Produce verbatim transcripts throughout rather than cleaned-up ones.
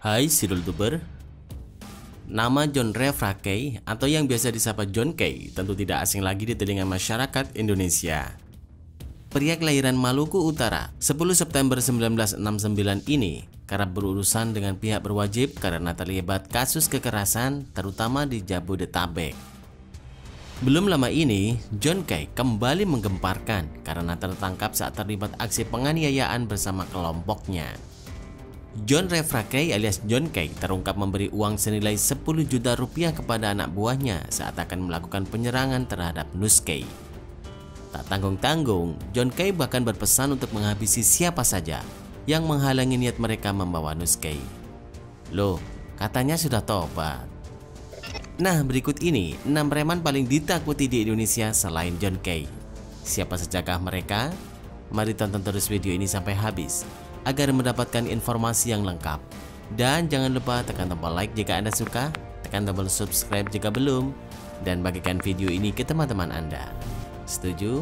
Hai Sidultuber. Nama John Refracke atau yang biasa disapa John Kay tentu tidak asing lagi di telinga masyarakat Indonesia. Pria kelahiran Maluku Utara sepuluh September seribu sembilan ratus enam puluh sembilan ini kerap berurusan dengan pihak berwajib karena terlibat kasus kekerasan terutama di Jabodetabek. Belum lama ini, John Kay kembali menggemparkan karena tertangkap saat terlibat aksi penganiayaan bersama kelompoknya. John Refracke alias John Kay terungkap memberi uang senilai sepuluh juta rupiah kepada anak buahnya saat akan melakukan penyerangan terhadap Nus Kay. Tak tanggung-tanggung, John Kay bahkan berpesan untuk menghabisi siapa saja yang menghalangi niat mereka membawa Nus Kay. Loh, katanya sudah tobat. Nah, berikut ini enam preman paling ditakuti di Indonesia selain John Kay. Siapa sajakah mereka? Mari tonton terus video ini sampai habis agar mendapatkan informasi yang lengkap. Dan jangan lupa tekan tombol like jika Anda suka, tekan tombol subscribe jika belum, dan bagikan video ini ke teman-teman Anda. Setuju?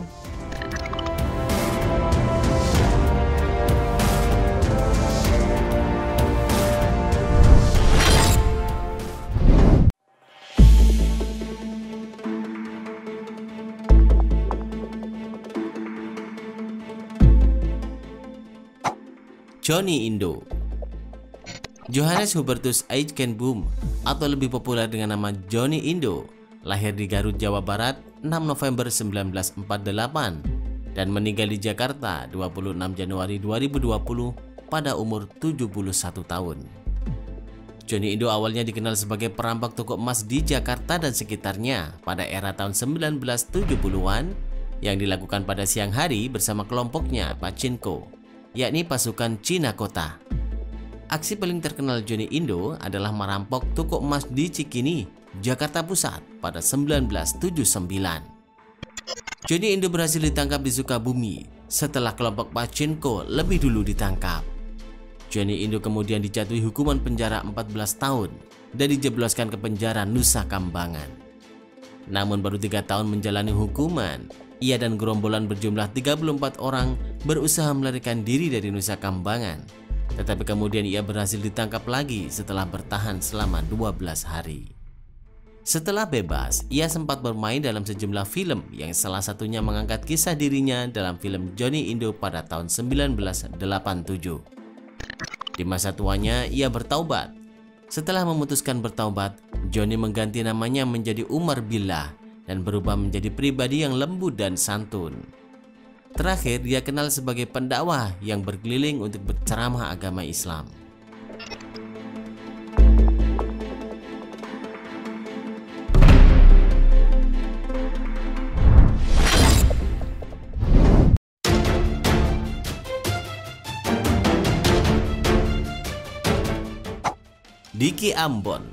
Johnny Indo. Johannes Hubertus Aitkenboom atau lebih populer dengan nama Johnny Indo lahir di Garut, Jawa Barat enam November seribu sembilan ratus empat puluh delapan dan meninggal di Jakarta dua puluh enam Januari dua ribu dua puluh pada umur tujuh puluh satu tahun. Johnny Indo awalnya dikenal sebagai perampok toko emas di Jakarta dan sekitarnya pada era tahun seribu sembilan ratus tujuh puluhan yang dilakukan pada siang hari bersama kelompoknya Pachinko, yakni pasukan Cina Kota. Aksi paling terkenal Johnny Indo adalah merampok toko emas di Cikini, Jakarta Pusat pada seribu sembilan ratus tujuh puluh sembilan. Johnny Indo berhasil ditangkap di Sukabumi setelah kelompok Pachinko lebih dulu ditangkap. Johnny Indo kemudian dijatuhi hukuman penjara empat belas tahun dan dijebloskan ke penjara Nusa Kambangan. Namun baru tiga tahun menjalani hukuman, ia dan gerombolan berjumlah tiga puluh empat orang berusaha melarikan diri dari Nusa Kambangan, tetapi kemudian ia berhasil ditangkap lagi setelah bertahan selama dua belas hari. Setelah bebas, ia sempat bermain dalam sejumlah film yang salah satunya mengangkat kisah dirinya dalam film Johnny Indo pada tahun seribu sembilan ratus delapan puluh tujuh. Di masa tuanya, ia bertaubat. Setelah memutuskan bertaubat, Johnny mengganti namanya menjadi Umar Billah dan berubah menjadi pribadi yang lembut dan santun. Terakhir, dia kenal sebagai pendakwah yang berkeliling untuk berceramah agama Islam. Diki Ambon.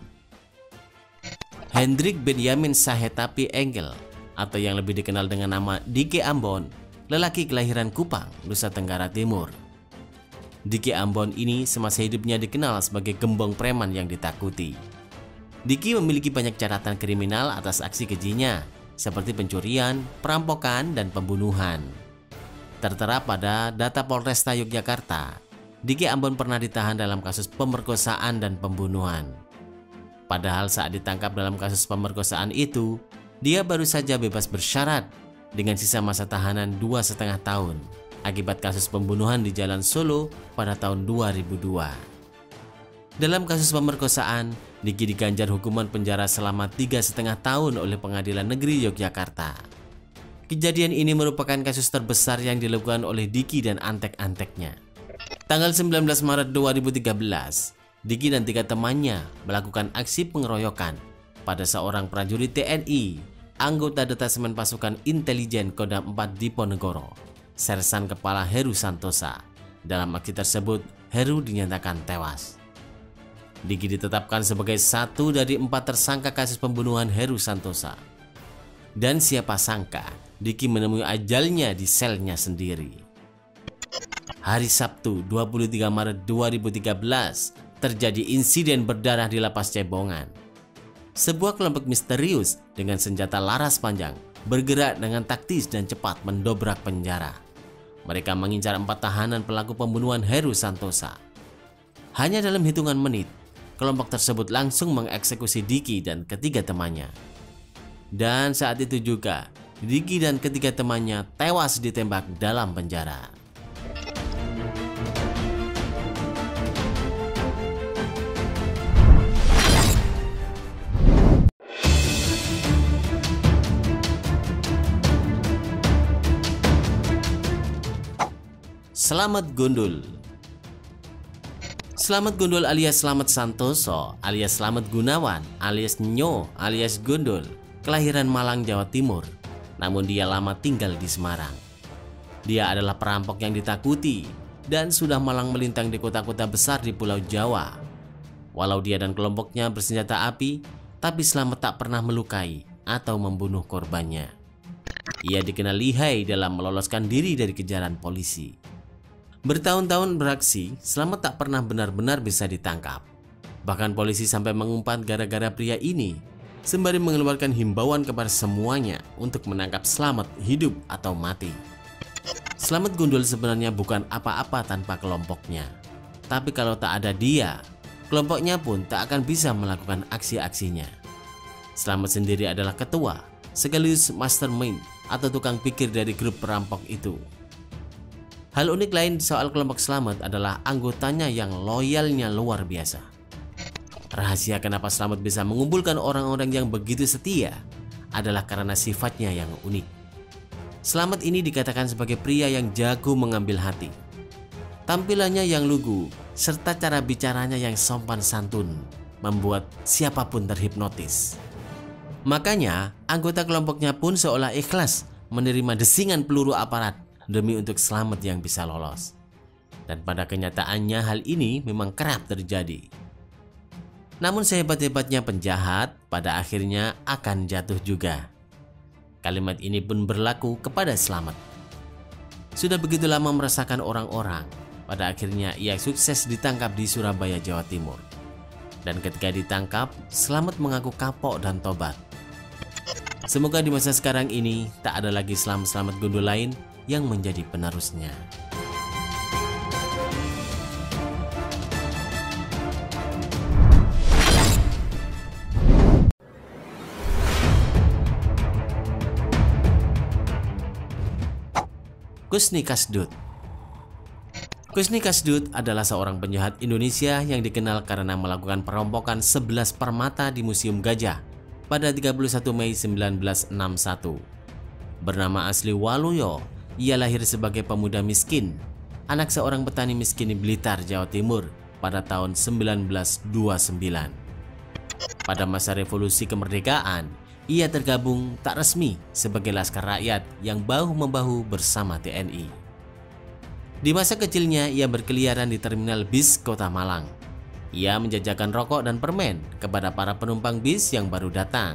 Hendrik Benjamin Sahetapi Engel atau yang lebih dikenal dengan nama Diki Ambon, lelaki kelahiran Kupang, Nusa Tenggara Timur. Diki Ambon ini semasa hidupnya dikenal sebagai gembong preman yang ditakuti. Diki memiliki banyak catatan kriminal atas aksi kejinya, seperti pencurian, perampokan, dan pembunuhan. Tertera pada data Polresta Yogyakarta, Diki Ambon pernah ditahan dalam kasus pemerkosaan dan pembunuhan. Padahal saat ditangkap dalam kasus pemerkosaan itu, dia baru saja bebas bersyarat dengan sisa masa tahanan dua setengah tahun akibat kasus pembunuhan di Jalan Solo pada tahun dua ribu dua. Dalam kasus pemerkosaan, Diki diganjar hukuman penjara selama tiga setengah tahun oleh Pengadilan Negeri Yogyakarta. Kejadian ini merupakan kasus terbesar yang dilakukan oleh Diki dan antek-anteknya. Tanggal sembilan belas Maret dua ribu tiga belas, Diki dan tiga temannya melakukan aksi pengeroyokan pada seorang prajurit T N I, anggota Detasemen Pasukan Intelijen Kodam empat Diponegoro, Sersan Kepala Heru Santosa. Dalam aksi tersebut, Heru dinyatakan tewas. Diki ditetapkan sebagai satu dari empat tersangka kasus pembunuhan Heru Santosa. Dan siapa sangka, Diki menemui ajalnya di selnya sendiri. Hari Sabtu dua puluh tiga Maret dua ribu tiga belas terjadi insiden berdarah di Lapas Cebongan. Sebuah kelompok misterius dengan senjata laras panjang bergerak dengan taktis dan cepat mendobrak penjara. Mereka mengincar empat tahanan pelaku pembunuhan Heru Santosa. Hanya dalam hitungan menit, kelompok tersebut langsung mengeksekusi Diki dan ketiga temannya. Dan saat itu juga, Diki dan ketiga temannya tewas ditembak dalam penjara. Slamet Gundul. Slamet Gundul alias Slamet Santoso alias Slamet Gunawan alias Nyo alias Gundul, kelahiran Malang, Jawa Timur. Namun dia lama tinggal di Semarang. Dia adalah perampok yang ditakuti dan sudah malang melintang di kota-kota besar di Pulau Jawa. Walau dia dan kelompoknya bersenjata api, tapi Slamet tak pernah melukai atau membunuh korbannya. Ia dikenal lihai dalam meloloskan diri dari kejaran polisi. Bertahun-tahun beraksi, Slamet tak pernah benar-benar bisa ditangkap. Bahkan polisi sampai mengumpat gara-gara pria ini, sembari mengeluarkan himbauan kepada semuanya untuk menangkap Slamet hidup atau mati. Slamet Gundul sebenarnya bukan apa-apa tanpa kelompoknya. Tapi kalau tak ada dia, kelompoknya pun tak akan bisa melakukan aksi-aksinya. Slamet sendiri adalah ketua, sekaligus mastermind atau tukang pikir dari grup perampok itu. Hal unik lain soal kelompok Slamet adalah anggotanya yang loyalnya luar biasa. Rahasia kenapa Slamet bisa mengumpulkan orang-orang yang begitu setia adalah karena sifatnya yang unik. Slamet ini dikatakan sebagai pria yang jago mengambil hati. Tampilannya yang lugu serta cara bicaranya yang sopan santun membuat siapapun terhipnotis. Makanya anggota kelompoknya pun seolah ikhlas menerima desingan peluru aparat demi untuk Slamet yang bisa lolos. Dan pada kenyataannya hal ini memang kerap terjadi. Namun sehebat-hebatnya penjahat, pada akhirnya akan jatuh juga. Kalimat ini pun berlaku kepada Slamet. Sudah begitu lama meresahkan orang-orang, pada akhirnya ia sukses ditangkap di Surabaya, Jawa Timur. Dan ketika ditangkap, Slamet mengaku kapok dan tobat. Semoga di masa sekarang ini tak ada lagi Slamet-Slamet Gundul lain yang menjadi penerusnya. Kusni Kasdut. Kusni Kasdut adalah seorang penjahat Indonesia yang dikenal karena melakukan perampokan sebelas permata di Museum Gajah pada tiga puluh satu Mei seribu sembilan ratus enam puluh satu. Bernama asli Waluyo, ia lahir sebagai pemuda miskin, anak seorang petani miskin di Blitar, Jawa Timur pada tahun seribu sembilan ratus dua puluh sembilan. Pada masa revolusi kemerdekaan, ia tergabung tak resmi sebagai Laskar Rakyat yang bahu-membahu bersama T N I. Di masa kecilnya, ia berkeliaran di terminal bis Kota Malang. Ia menjajakan rokok dan permen kepada para penumpang bis yang baru datang.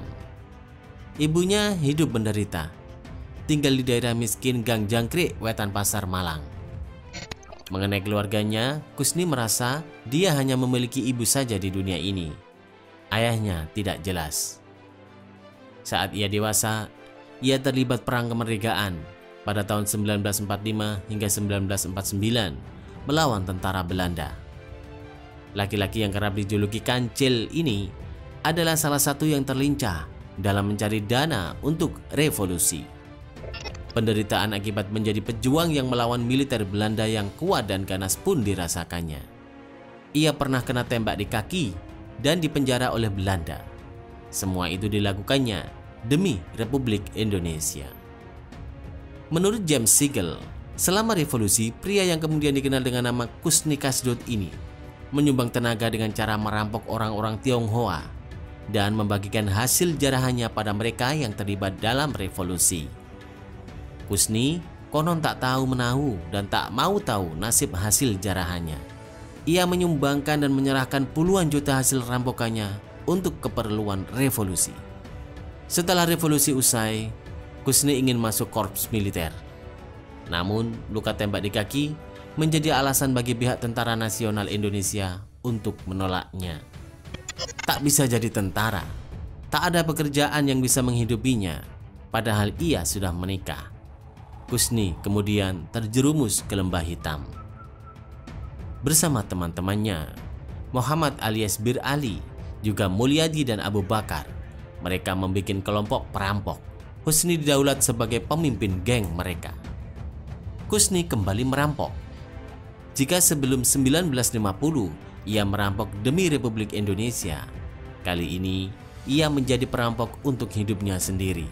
Ibunya hidup menderita, tinggal di daerah miskin Gang Jangkrik, Wetan Pasar, Malang. Mengenai keluarganya, Kusni merasa dia hanya memiliki ibu saja di dunia ini. Ayahnya tidak jelas. Saat ia dewasa, ia terlibat perang kemerdekaan pada tahun seribu sembilan ratus empat puluh lima hingga seribu sembilan ratus empat puluh sembilan melawan tentara Belanda. Laki-laki yang kerap dijuluki Kancil ini adalah salah satu yang terlincah dalam mencari dana untuk revolusi. Penderitaan akibat menjadi pejuang yang melawan militer Belanda yang kuat dan ganas pun dirasakannya. Ia pernah kena tembak di kaki dan dipenjara oleh Belanda. Semua itu dilakukannya demi Republik Indonesia. Menurut James Siegel, selama revolusi, pria yang kemudian dikenal dengan nama Kusni Kasdut ini menyumbang tenaga dengan cara merampok orang-orang Tionghoa dan membagikan hasil jarahannya pada mereka yang terlibat dalam revolusi. Kusni konon tak tahu menahu dan tak mau tahu nasib hasil jarahannya. Ia menyumbangkan dan menyerahkan puluhan juta hasil rampokannya untuk keperluan revolusi. Setelah revolusi usai, Kusni ingin masuk korps militer. Namun, luka tembak di kaki menjadi alasan bagi pihak Tentara Nasional Indonesia untuk menolaknya. Tak bisa jadi tentara, tak ada pekerjaan yang bisa menghidupinya, padahal ia sudah menikah. Kusni kemudian terjerumus ke lembah hitam. Bersama teman-temannya, Muhammad alias Bir Ali, juga Mulyadi dan Abu Bakar. Mereka membuat kelompok perampok. Husni didaulat sebagai pemimpin geng mereka. Husni kembali merampok. Jika sebelum seribu sembilan ratus lima puluh ia merampok demi Republik Indonesia, kali ini ia menjadi perampok untuk hidupnya sendiri.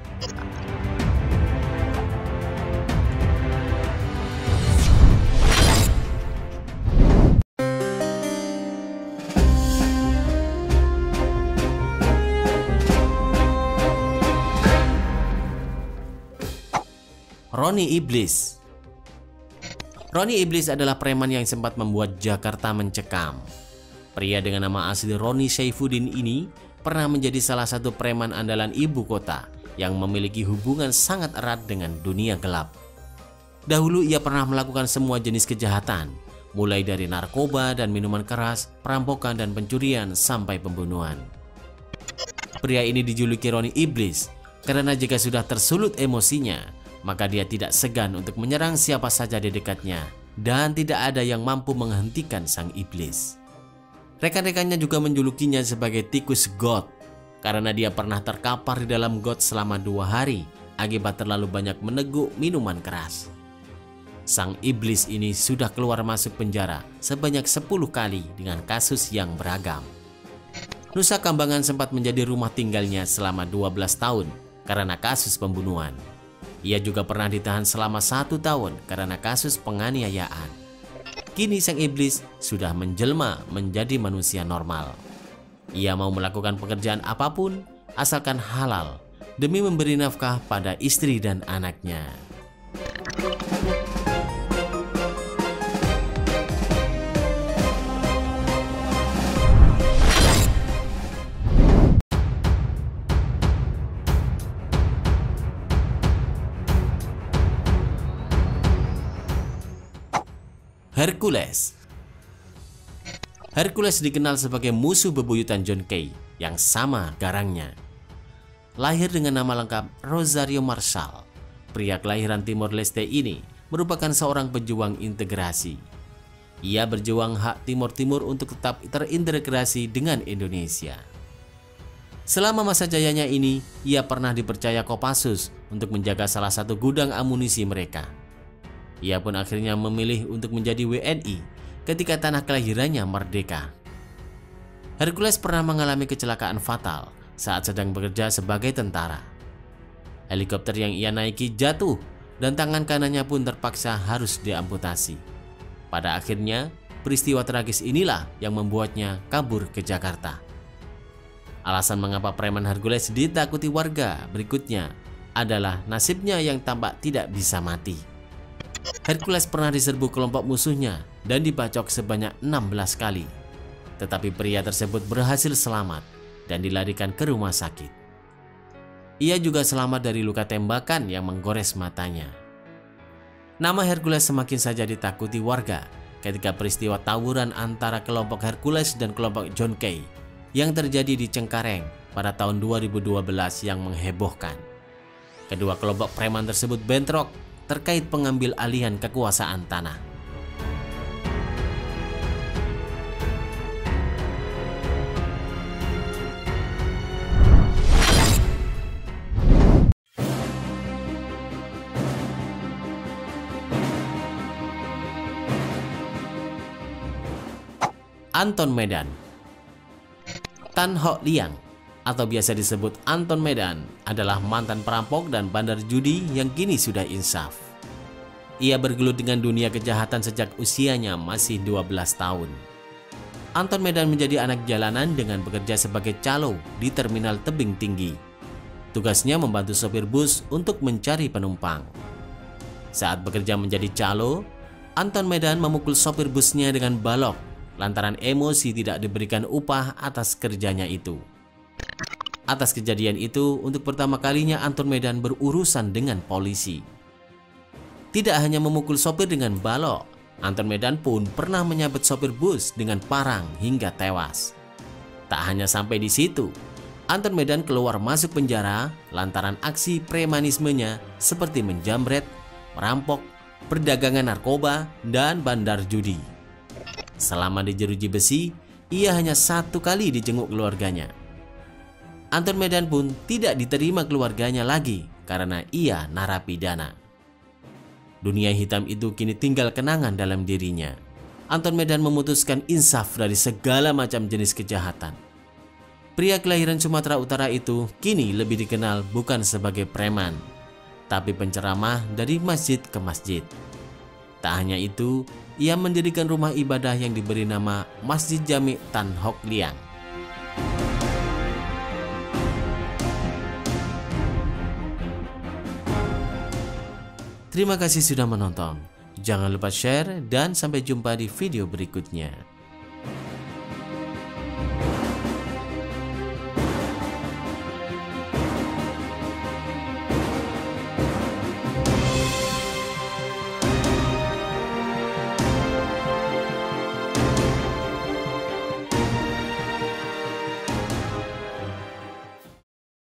Roni Iblis. Roni Iblis adalah preman yang sempat membuat Jakarta mencekam. Pria dengan nama asli Roni Saifuddin ini pernah menjadi salah satu preman andalan ibu kota yang memiliki hubungan sangat erat dengan dunia gelap. Dahulu ia pernah melakukan semua jenis kejahatan, mulai dari narkoba dan minuman keras, perampokan dan pencurian sampai pembunuhan. Pria ini dijuluki Roni Iblis karena jika sudah tersulut emosinya, maka dia tidak segan untuk menyerang siapa saja di dekatnya dan tidak ada yang mampu menghentikan sang iblis. Rekan-rekannya juga menjulukinya sebagai tikus got karena dia pernah terkapar di dalam got selama dua hari akibat terlalu banyak meneguk minuman keras. Sang iblis ini sudah keluar masuk penjara sebanyak sepuluh kali dengan kasus yang beragam. Nusa Kambangan sempat menjadi rumah tinggalnya selama dua belas tahun karena kasus pembunuhan. Ia juga pernah ditahan selama satu tahun karena kasus penganiayaan. Kini sang iblis sudah menjelma menjadi manusia normal. Ia mau melakukan pekerjaan apapun asalkan halal demi memberi nafkah pada istri dan anaknya. Hercules. Hercules dikenal sebagai musuh bebuyutan John Kay yang sama garangnya. Lahir dengan nama lengkap Rosario Marshall, pria kelahiran Timor Leste ini merupakan seorang pejuang integrasi. Ia berjuang hak Timor Timur untuk tetap terintegrasi dengan Indonesia. Selama masa jayanya ini, ia pernah dipercaya Kopassus untuk menjaga salah satu gudang amunisi mereka. Ia pun akhirnya memilih untuk menjadi W N I ketika tanah kelahirannya merdeka. Hercules pernah mengalami kecelakaan fatal saat sedang bekerja sebagai tentara. Helikopter yang ia naiki jatuh dan tangan kanannya pun terpaksa harus diamputasi. Pada akhirnya, peristiwa tragis inilah yang membuatnya kabur ke Jakarta. Alasan mengapa preman Hercules ditakuti warga berikutnya adalah nasibnya yang tampak tidak bisa mati. Hercules pernah diserbu kelompok musuhnya dan dibacok sebanyak enam belas kali. Tetapi pria tersebut berhasil selamat dan dilarikan ke rumah sakit. Ia juga selamat dari luka tembakan yang menggores matanya. Nama Hercules semakin saja ditakuti warga ketika peristiwa tawuran antara kelompok Hercules dan kelompok John Kay yang terjadi di Cengkareng pada tahun dua ribu dua belas yang menghebohkan. Kedua kelompok preman tersebut bentrok terkait pengambil alihan kekuasaan tanah. Anton Medan. Tan Ho Liang atau biasa disebut Anton Medan adalah mantan perampok dan bandar judi yang kini sudah insaf. Ia bergelut dengan dunia kejahatan sejak usianya masih dua belas tahun. Anton Medan menjadi anak jalanan dengan bekerja sebagai calo di terminal tebing tinggi. Tugasnya membantu sopir bus untuk mencari penumpang. Saat bekerja menjadi calo, Anton Medan memukul sopir busnya dengan balok lantaran emosi tidak diberikan upah atas kerjanya itu. Atas kejadian itu, untuk pertama kalinya Anton Medan berurusan dengan polisi. Tidak hanya memukul sopir dengan balok, Anton Medan pun pernah menyabet sopir bus dengan parang hingga tewas. Tak hanya sampai di situ, Anton Medan keluar masuk penjara lantaran aksi premanismenya seperti menjamret, merampok, perdagangan narkoba, dan bandar judi. Selama di jeruji besi, ia hanya satu kali dijenguk keluarganya. Anton Medan pun tidak diterima keluarganya lagi karena ia narapidana. Dunia hitam itu kini tinggal kenangan dalam dirinya. Anton Medan memutuskan insaf dari segala macam jenis kejahatan. Pria kelahiran Sumatera Utara itu kini lebih dikenal bukan sebagai preman, tapi penceramah dari masjid ke masjid. Tak hanya itu, ia mendirikan rumah ibadah yang diberi nama Masjid Jami Tan Hock Liang. Terima kasih sudah menonton. Jangan lupa share dan sampai jumpa di video berikutnya.